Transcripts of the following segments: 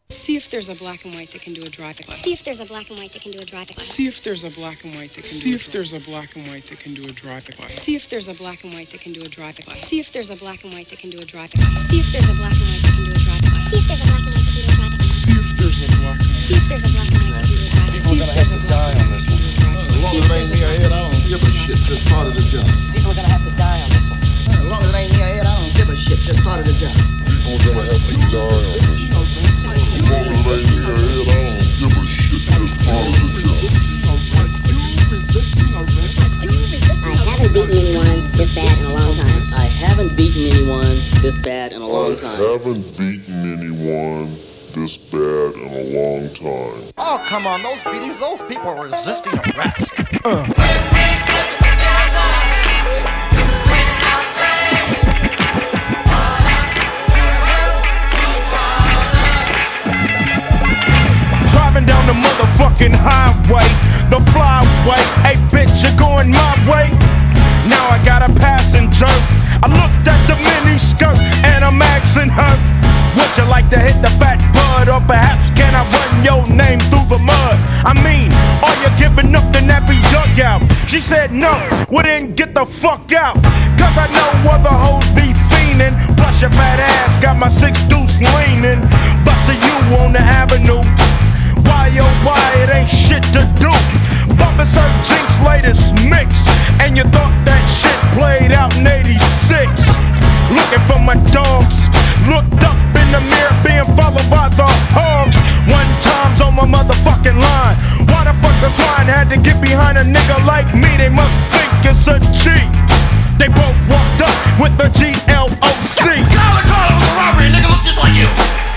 See if there's a black and white that can do a drive-by. See if there's a black and white that can do a drive-by. See if there's a black and white that can do a drive-by. See if there's a black and white that can do a drive-by. See if there's a black and white that can do a drive-by. See if there's a black and white that can do a drive-by. See if there's a black and white that can do a drive-by. See if there's a black and white that can do a drive-by. See if there's a black and white. See if there's a black and white that can do a drive-by. People are gonna have to die on this one. As long as it ain't me or Ed, I don't give a shit. Just part of the job. People are gonna have to die on this one. As long as it ain't me or Ed, I don't give a shit. Just part of the job. People are gonna have to die on this one. As long as it ain't me or Ed, I don't give a shit. Just part of the job. I haven't beaten anyone this bad in a long time. I haven't beaten anyone this bad in a long time. I haven't beaten anyone this bad in a long time. Oh, come on, those beatings, those people are resisting arrest. Driving down the motherfucking highway, the flyway. Hey bitch, you're going my way. Now I got a passenger. I looked at the mini skirt and I'm asking her, would you like to hit the fat bud, or perhaps can I run your name through the mud? I mean, are you giving up the nappy dugout? She said no, well then get the fuck out. Cause I know other hoes be fiending. Plus your fat ass got my 6 deuce leaning. Bustin' you on the avenue. Why oh why it ain't shit to do. Bumpin' Sir Jinx latest mix. And you thought that shit played out in 86. Looking for my dogs. Looked up in the mirror being followed by the hogs. One time's on my motherfucking line. Why the fuck the swine had to get behind a nigga like me? They must think it's a cheat. They both walked up with the GLOC. Collar was a robbery, nigga look just like you.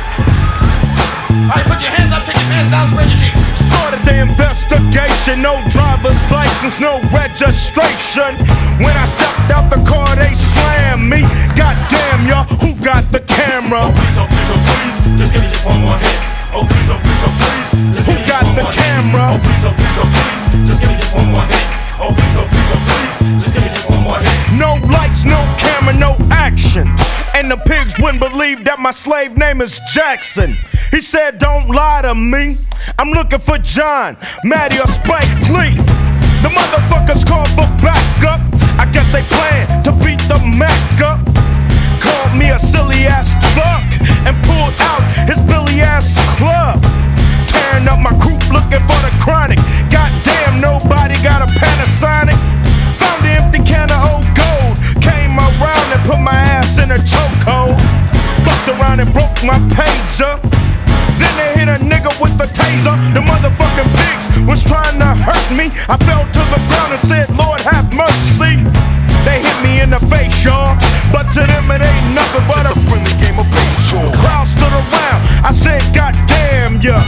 Alright, put your hands up, take your hands down, spread your cheek. Started the investigation, no driver's license, no registration. When I stepped out the car, they slammed me. Goddamn, y'all, who got the camera? Oh please, just give me just one more hit. Oh please, just who got the camera? Oh please, just give me just one more hit. Oh please, just give me just one more hit. No lights, no camera, no action. And the pigs wouldn't believe that my slave name is Jackson. He said, don't lie to me. I'm looking for John, Maddie, or Spike Lee. The motherfuckers called for backup. I guess they plan to beat the Mac up. Called me a silly ass thug and pulled out his Billy ass club. Tearing up my group looking for the chronic. Goddamn, nobody got a Panasonic. Found the empty can of old gold. Came around and put my ass in a chokehold. Fucked around and broke my pager. Then they hit a nigga with a taser. The motherfucking pigs was trying to hurt me. I fell to the ground and said, Lord have mercy. They hit me in the face, y'all, but to them it ain't nothing but a friendly game of baseball. Crowd stood around. I said, God damn ya.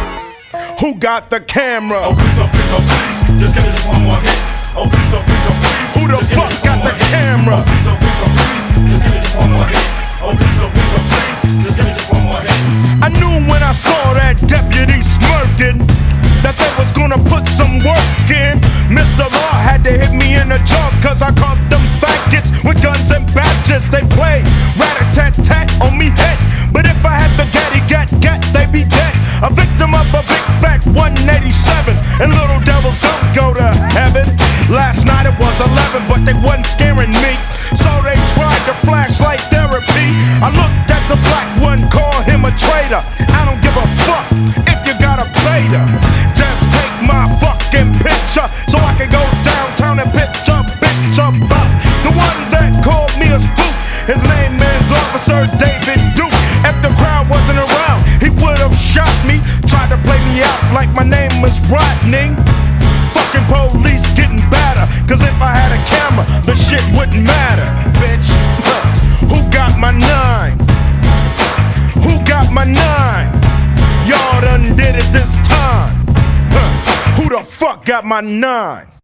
Who got the camera? Oh please, just give me just one more hit. Oh please, who the fuck got the camera? Oh please, just give me just one more hit. Oh please, just give me just one more hit. I knew when I saw that deputy smirking that they was gonna put some work in. Mr. Law had to hit me in the jaw, cause I caught them faggots with guns and badges. They played rat-a-tat-tat on me head, but if I had the gat, they be dead. A victim of a big fat 187, and little devils don't go to heaven. Last night it was 11, but they wasn't scaring me, so they tried to flashlight therapy. I looked at the black one, called him a traitor. I don't give a fuck if you got a beta. Just take my fucking picture so I can go downtown and pitch a bitch about the one that called me a spook. His name is Officer David Duke. If the crowd wasn't around, he would have shot me. Tried to play me out like my name was Rodney. Fucking police getting badder, cause if I had a camera, the shit wouldn't matter, bitch. Who got my 9? Who got my 9? Y'all done did it this time. Who the fuck got my 9?